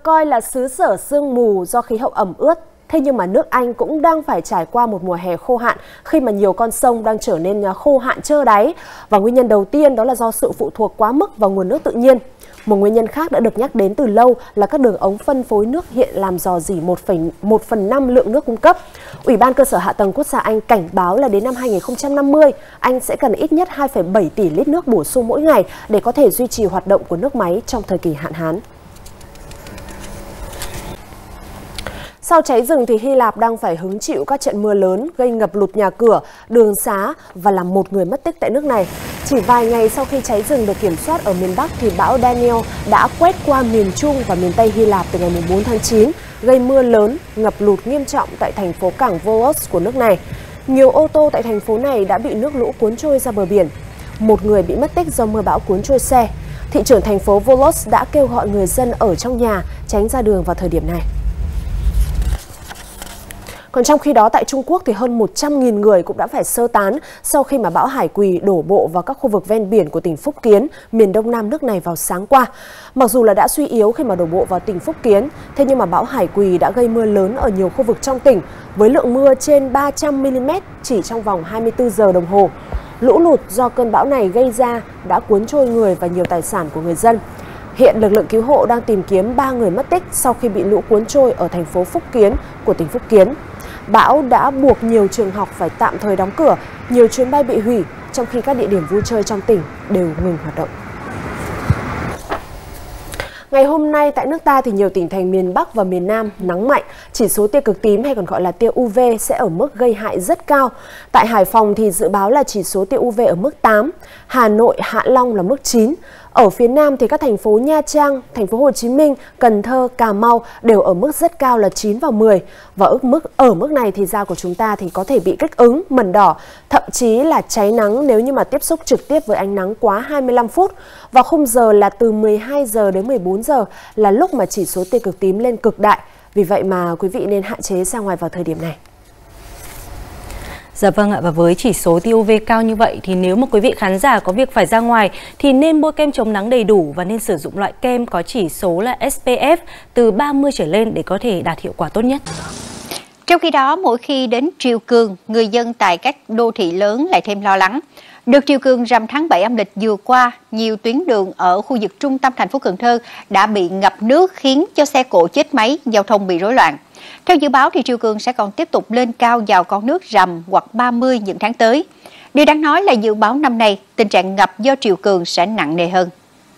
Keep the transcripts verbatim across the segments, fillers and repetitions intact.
coi là xứ sở sương mù do khí hậu ẩm ướt, thế nhưng mà nước Anh cũng đang phải trải qua một mùa hè khô hạn khi mà nhiều con sông đang trở nên khô hạn trơ đáy. Và nguyên nhân đầu tiên đó là do sự phụ thuộc quá mức vào nguồn nước tự nhiên. Một nguyên nhân khác đã được nhắc đến từ lâu là các đường ống phân phối nước hiện làm rò rỉ một phần năm lượng nước cung cấp. Ủy ban Cơ sở Hạ tầng Quốc gia Anh cảnh báo là đến năm hai nghìn không trăm năm mươi, Anh sẽ cần ít nhất hai phẩy bảy tỷ lít nước bổ sung mỗi ngày để có thể duy trì hoạt động của nước máy trong thời kỳ hạn hán. Sau cháy rừng thì Hy Lạp đang phải hứng chịu các trận mưa lớn gây ngập lụt nhà cửa, đường xá và làm một người mất tích tại nước này. Chỉ vài ngày sau khi cháy rừng được kiểm soát ở miền Bắc thì bão Daniel đã quét qua miền Trung và miền Tây Hy Lạp từ ngày bốn tháng chín, gây mưa lớn, ngập lụt nghiêm trọng tại thành phố cảng Volos của nước này. Nhiều ô tô tại thành phố này đã bị nước lũ cuốn trôi ra bờ biển. Một người bị mất tích do mưa bão cuốn trôi xe. Thị trưởng thành phố Volos đã kêu gọi người dân ở trong nhà tránh ra đường vào thời điểm này. Còn trong khi đó tại Trung Quốc thì hơn một trăm nghìn người cũng đã phải sơ tán sau khi mà bão Hải Quỳ đổ bộ vào các khu vực ven biển của tỉnh Phúc Kiến, miền đông nam nước này vào sáng qua. Mặc dù là đã suy yếu khi mà đổ bộ vào tỉnh Phúc Kiến, thế nhưng mà bão Hải Quỳ đã gây mưa lớn ở nhiều khu vực trong tỉnh với lượng mưa trên ba trăm mi li mét chỉ trong vòng hai mươi tư giờ đồng hồ. Lũ lụt do cơn bão này gây ra đã cuốn trôi người và nhiều tài sản của người dân. Hiện lực lượng cứu hộ đang tìm kiếm ba người mất tích sau khi bị lũ cuốn trôi ở thành phố Phúc Kiến của tỉnh Phúc Kiến. Bão đã buộc nhiều trường học phải tạm thời đóng cửa, nhiều chuyến bay bị hủy, trong khi các địa điểm vui chơi trong tỉnh đều ngừng hoạt động. Ngày hôm nay tại nước ta thì nhiều tỉnh thành miền Bắc và miền Nam nắng mạnh, chỉ số tia cực tím hay còn gọi là tia u vê sẽ ở mức gây hại rất cao. Tại Hải Phòng thì dự báo là chỉ số tia u vê ở mức tám, Hà Nội, Hạ Long là mức chín. Ở phía Nam thì các thành phố Nha Trang, thành phố Hồ Chí Minh, Cần Thơ, Cà Mau đều ở mức rất cao là chín và mười. Và ở mức ở mức này thì da của chúng ta thì có thể bị kích ứng, mẩn đỏ, thậm chí là cháy nắng nếu như mà tiếp xúc trực tiếp với ánh nắng quá hai mươi lăm phút. Và khung giờ là từ mười hai giờ đến mười bốn giờ là lúc mà chỉ số tia cực tím lên cực đại. Vì vậy mà quý vị nên hạn chế ra ngoài vào thời điểm này. Dạ vâng ạ, và với chỉ số tia u vê cao như vậy thì nếu mà quý vị khán giả có việc phải ra ngoài thì nên bôi kem chống nắng đầy đủ và nên sử dụng loại kem có chỉ số là ét pê ép từ ba mươi trở lên để có thể đạt hiệu quả tốt nhất. Trong khi đó, mỗi khi đến triều cường, người dân tại các đô thị lớn lại thêm lo lắng. Đợt triều cường rằm tháng bảy âm lịch vừa qua, nhiều tuyến đường ở khu vực trung tâm thành phố Cần Thơ đã bị ngập nước khiến cho xe cộ chết máy, giao thông bị rối loạn. Theo dự báo thì triều cường sẽ còn tiếp tục lên cao vào con nước rằm hoặc ba mươi những tháng tới. Điều đáng nói là dự báo năm nay tình trạng ngập do triều cường sẽ nặng nề hơn.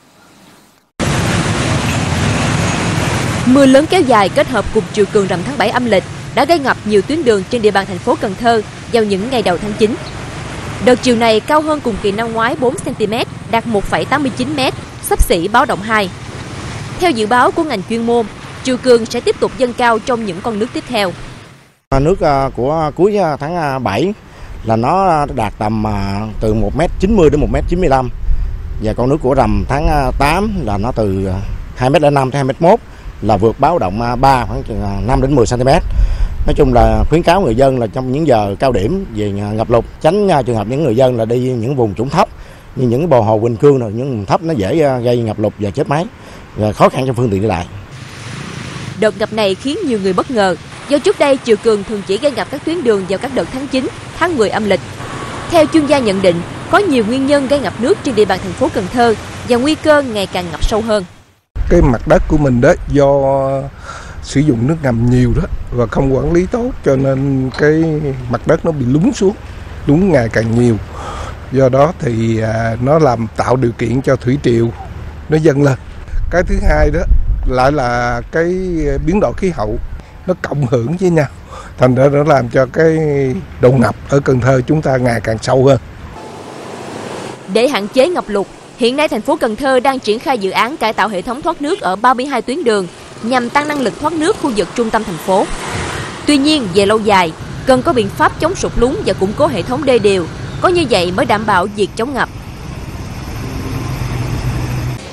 Mưa lớn kéo dài kết hợp cùng triều cường rằm tháng bảy âm lịch đã gây ngập nhiều tuyến đường trên địa bàn thành phố Cần Thơ vào những ngày đầu tháng chín. Đợt triều này cao hơn cùng kỳ năm ngoái bốn xăng ti mét, đạt một phẩy tám mươi chín mét, xấp xỉ báo động hai. Theo dự báo của ngành chuyên môn, triều cường sẽ tiếp tục dâng cao trong những con nước tiếp theo. Nước của cuối tháng bảy là nó đạt tầm từ một mét chín mươi đến một mét chín mươi lăm. Và con nước của rằm tháng tám là nó từ hai mét lẻ năm đến hai mét một là vượt báo động ba khoảng năm đến mười xăng ti mét. Nói chung là khuyến cáo người dân là trong những giờ cao điểm về ngập lụt, tránh trường hợp những người dân là đi những vùng trũng thấp như những bờ hồ Quỳnh Cương rồi, những vùng thấp nó dễ gây ngập lụt và chết máy và khó khăn cho phương tiện đi lại. Đợt ngập này khiến nhiều người bất ngờ, do trước đây triều cường thường chỉ gây ngập các tuyến đường vào các đợt tháng chín, tháng mười âm lịch. Theo chuyên gia nhận định, có nhiều nguyên nhân gây ngập nước trên địa bàn thành phố Cần Thơ và nguy cơ ngày càng ngập sâu hơn. Cái mặt đất của mình đó do sử dụng nước ngầm nhiều đó và không quản lý tốt cho nên cái mặt đất nó bị lún xuống, lún ngày càng nhiều. Do đó thì nó làm tạo điều kiện cho thủy triều nó dâng lên. Cái thứ hai đó lại là cái biến đổi khí hậu nó cộng hưởng với nhau, thành ra nó làm cho cái độ ngập ở Cần Thơ chúng ta ngày càng sâu hơn. Để hạn chế ngập lụt, hiện nay thành phố Cần Thơ đang triển khai dự án cải tạo hệ thống thoát nước ở ba mươi hai tuyến đường nhằm tăng năng lực thoát nước khu vực trung tâm thành phố. Tuy nhiên, về lâu dài, cần có biện pháp chống sụt lún và củng cố hệ thống đê điều, có như vậy mới đảm bảo việc chống ngập.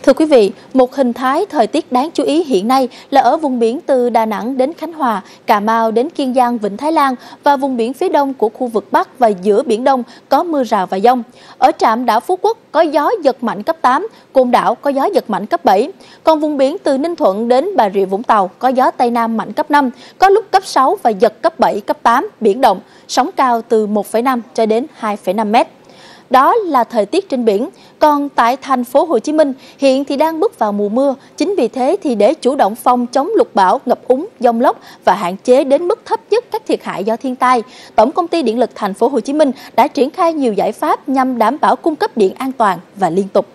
Thưa quý vị, một hình thái thời tiết đáng chú ý hiện nay là ở vùng biển từ Đà Nẵng đến Khánh Hòa, Cà Mau đến Kiên Giang, Vịnh Thái Lan và vùng biển phía đông của khu vực Bắc và giữa Biển Đông có mưa rào và dông. Ở trạm đảo Phú Quốc có gió giật mạnh cấp tám, Côn Đảo có gió giật mạnh cấp bảy. Còn vùng biển từ Ninh Thuận đến Bà Rịa Vũng Tàu có gió Tây Nam mạnh cấp năm, có lúc cấp sáu và giật cấp bảy, cấp tám, biển động, sóng cao từ một phẩy năm cho đến hai phẩy năm mét. Đó là thời tiết trên biển. Còn tại thành phố Hồ Chí Minh, hiện thì đang bước vào mùa mưa. Chính vì thế thì để chủ động phòng chống lụt bão, ngập úng, dông lốc và hạn chế đến mức thấp nhất các thiệt hại do thiên tai, Tổng công ty Điện lực thành phố Hồ Chí Minh đã triển khai nhiều giải pháp nhằm đảm bảo cung cấp điện an toàn và liên tục.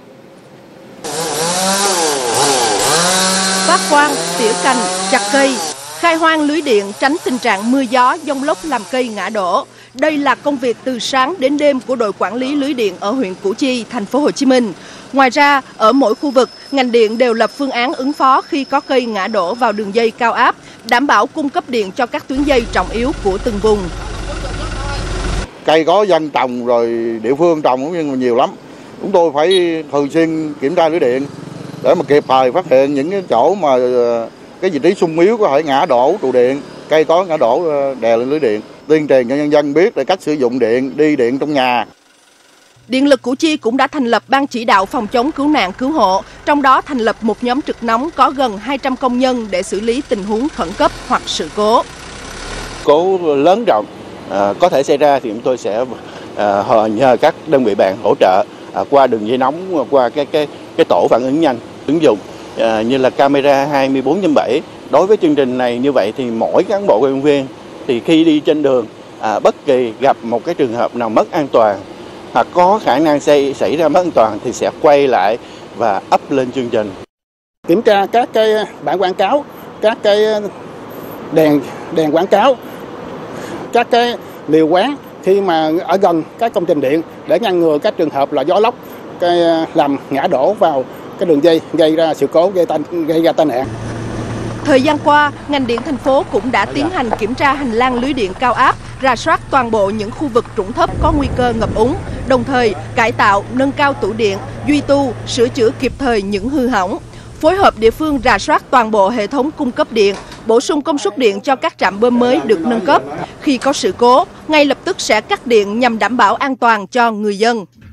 Phát quang, tỉa cành, chặt cây, khai hoang lưới điện tránh tình trạng mưa gió, dông lốc làm cây ngã đổ. Đây là công việc từ sáng đến đêm của đội quản lý lưới điện ở huyện Củ Chi, thành phố Hồ Chí Minh. Ngoài ra, ở mỗi khu vực, ngành điện đều lập phương án ứng phó khi có cây ngã đổ vào đường dây cao áp, đảm bảo cung cấp điện cho các tuyến dây trọng yếu của từng vùng. Cây có dân trồng rồi địa phương trồng cũng nhiều lắm. Chúng tôi phải thường xuyên kiểm tra lưới điện để mà kịp thời phát hiện những cái chỗ mà cái vị trí xung yếu có thể ngã đổ trụ điện, cây có ngã đổ đè lên lưới điện. Tuyên truyền cho nhân dân biết về cách sử dụng điện, đi điện trong nhà. Điện lực Củ Chi cũng đã thành lập ban chỉ đạo phòng chống cứu nạn cứu hộ, trong đó thành lập một nhóm trực nóng có gần hai trăm công nhân để xử lý tình huống khẩn cấp hoặc sự cố. Cố lớn rộng à, có thể xảy ra thì chúng tôi sẽ à, nhờ các đơn vị bạn hỗ trợ à, qua đường dây nóng, qua cái cái cái tổ phản ứng nhanh ứng dụng à, như là camera hai mươi bốn trên bảy. Đối với chương trình này như vậy thì mỗi cán bộ công viên thì khi đi trên đường à, bất kỳ gặp một cái trường hợp nào mất an toàn hoặc có khả năng xảy, xảy ra mất an toàn thì sẽ quay lại và up lên chương trình. Kiểm tra các cái bảng quảng cáo, các cái đèn đèn quảng cáo, các cái liều quán khi mà ở gần các công trình điện để ngăn ngừa các trường hợp là gió lốc cái làm ngã đổ vào cái đường dây gây ra sự cố gây tai gây ra tai nạn. Thời gian qua, ngành điện thành phố cũng đã tiến hành kiểm tra hành lang lưới điện cao áp, rà soát toàn bộ những khu vực trũng thấp có nguy cơ ngập úng, đồng thời cải tạo, nâng cao tủ điện, duy tu, sửa chữa kịp thời những hư hỏng. Phối hợp địa phương rà soát toàn bộ hệ thống cung cấp điện, bổ sung công suất điện cho các trạm bơm mới được nâng cấp. Khi có sự cố, ngay lập tức sẽ cắt điện nhằm đảm bảo an toàn cho người dân.